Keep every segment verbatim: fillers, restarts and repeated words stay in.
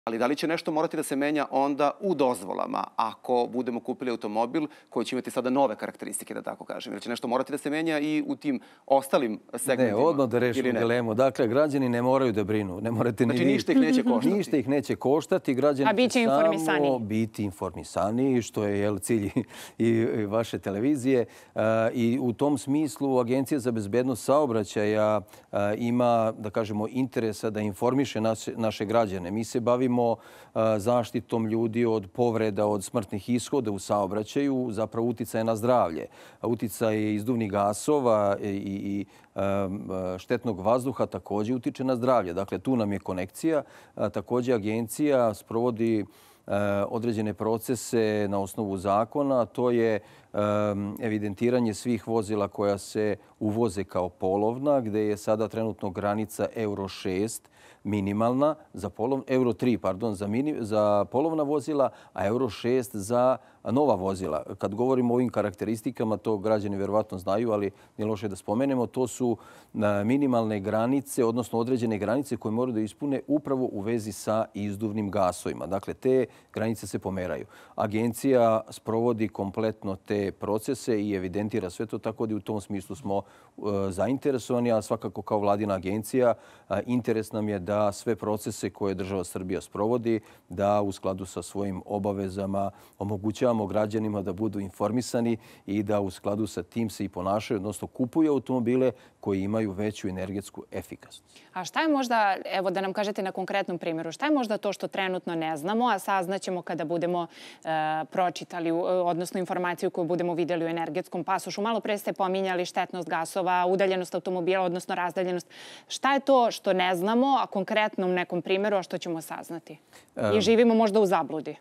Ali da li će nešto morati da se menja onda u dozvolama ako budemo kupili automobil koji će imati sada nove karakteristike, da tako kažem? Ili će nešto morati da se menja i u tim ostalim segmentima? Ne, odmah da rešimo dilemu. Dakle, građani ne moraju da brinu. Ne morate ni znači ništa ih neće koštati? Ništa ih neće koštati. Građani A bit će informisaniji? Samo biti informisaniji, što je cilj i vaše televizije. I u tom smislu Agencija za bezbednost saobraćaja ima, da kažemo, interesa da informiše naše građane. Mi se bavimo zaštitom ljudi od povreda, od smrtnih ishoda u saobraćaju, zapravo uticaje na zdravlje. Uticaj izduvnih gasova i štetnog vazduha također utiče na zdravlje. Dakle, tu nam je konekcija. Također agencija sprovodi određene procese na osnovu zakona. To je evidentiranje svih vozila koja se uvoze kao polovna, gde je sada trenutno granica euro šest minimalna, za euro tri, pardon, za polovna vozila, a euro šest za nova vozila. Kad govorimo o ovim karakteristikama, to građani verovatno znaju, ali nije loše da spomenemo, to su minimalne granice, odnosno određene granice koje moraju da ispune upravo u vezi sa izduvnim gasovima. Dakle, te granice se pomeraju. Agencija sprovodi kompletno te procese i evidentira sve to, tako da u tom smislu smo zainteresovani, a svakako kao vladina agencija interes nam je da sve procese koje država Srbija sprovodi, da u skladu sa svojim obavezama omogućavamo građanima da budu informisani i da u skladu sa tim se i ponašaju, odnosno kupuju automobile koji imaju veću energetsku efikasnost. A šta je možda, evo da nam kažete na konkretnom primjeru, šta je možda to što trenutno ne znamo, a saznaćemo kada budemo pročitali, odnosno informaciju koju budemo vidjeli u energetskom pasošu? Malo pre ste pominjali štetnost gasova, udaljenost automobila, odnosno razdaljenost. Šta je to što ne znamo, a konkretnom nekom primjeru, a što ćemo saznati? I živimo možda u zabludi.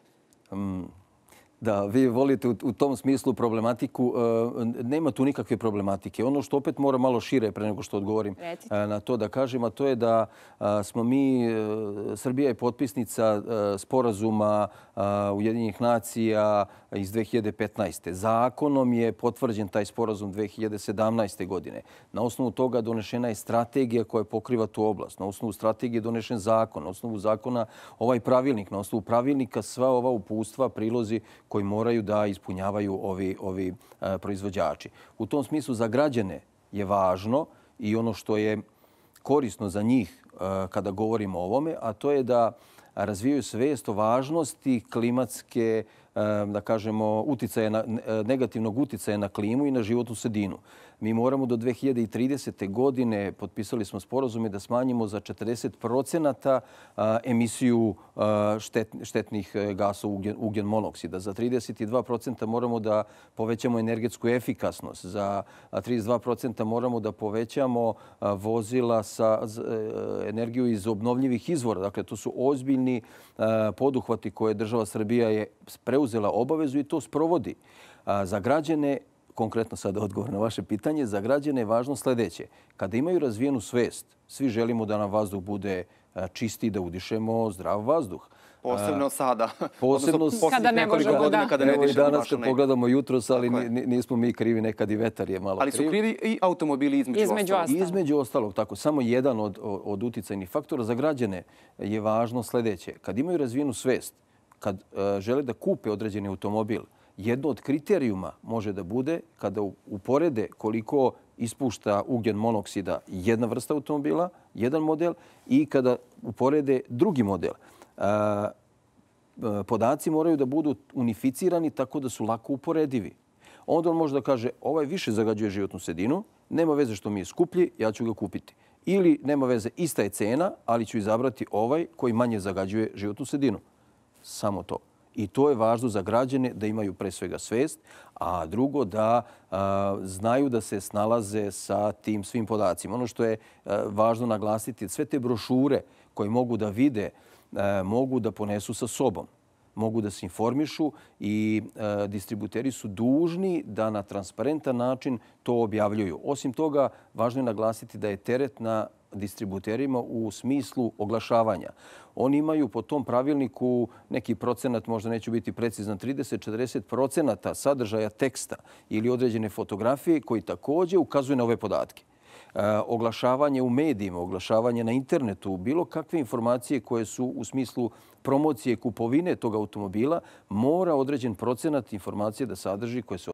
Da, vi volite u tom smislu problematiku. Nema tu nikakve problematike. Ono što opet mora malo šire pre nego što odgovorim na to da kažem, a to je da smo mi, Srbija je potpisnica sporazuma Ujedinjenih nacija iz dve hiljade petnaeste. Zakonom je potvrđen taj sporazum dve hiljade sedamnaeste. godine. Na osnovu toga donešena je strategija koja pokriva tu oblast. Na osnovu strategije je donešen zakon. Na osnovu zakona ovaj pravilnik. Na osnovu pravilnika sva ova uputstva, prilozi koji moraju da ispunjavaju ovi, ovi proizvođači. U tom smislu za građane je važno i ono što je korisno za njih kada govorimo o ovome, a to je da razvijaju svest o važnosti klimatske, da kažemo, uticaja na, negativnog uticaja na klimu i na životnu sredinu. Mi moramo do dve hiljade tridesete. godine, potpisali smo sporazume, da smanjimo za četrdeset procenata emisiju štetnih gasova ugljen monoksida. Za trideset dva procenta moramo da povećamo energetsku efikasnost. Za trideset dva procenta moramo da povećamo vozila sa energiju iz obnovljivih izvora. Dakle, to su ozbiljni poduhvati koje država Srbija je preuzela obavezu i to sprovodi. Za građane, konkretno sada odgovor na vaše pitanje, za građane je važno sljedeće. Kada imaju razvijenu svest, svi želimo da nam vazduh bude čisti, da udišemo zdrav vazduh. Posebno sada. Posebno kada ne možemo da... Kada ne dišemo danas kad pogledamo jutros, ali nismo mi krivi, nekad i vetar je malo kriv. Ali su krivi i automobili između, između ostalog. ostalog. Između ostalog, tako. Samo jedan od, od uticajnih faktora za građane je važno sljedeće. Kad imaju razvijenu svest, kad uh, žele da kupe određeni automobil, jedno od kriterijuma može da bude kada uporede koliko ispušta ugljen monoksida jedna vrsta automobila, jedan model, i kada uporede drugi model. Podaci moraju da budu unificirani tako da su lako uporedivi. Onda on može da kaže ovaj više zagađuje životnu sredinu, nema veze što mi je skuplji, ja ću ga kupiti. Ili nema veze, ista je cena, ali ću izabrati ovaj koji manje zagađuje životnu sredinu. Samo to. I to je važno za građane da imaju pre svega svest, a drugo da a, znaju da se snalaze sa tim svim podacima. Ono što je a, važno naglasiti, sve te brošure koje mogu da vide, a, mogu da ponesu sa sobom. Mogu da se informišu i a, distributeri su dužni da na transparentan način to objavljuju. Osim toga, važno je naglasiti da je teret na distributerima u smislu oglašavanja. Oni imaju po tom pravilniku neki procenat, možda neću biti precizan, trideset do četrdeset procenata sadržaja teksta ili određene fotografije koji također ukazuju na ove podatke. oglašavanje u medijima, oglašavanje na internetu, bilo kakve informacije koje su u smislu promocije kupovine tog automobila, mora određen procenat informacije da sadrži koje se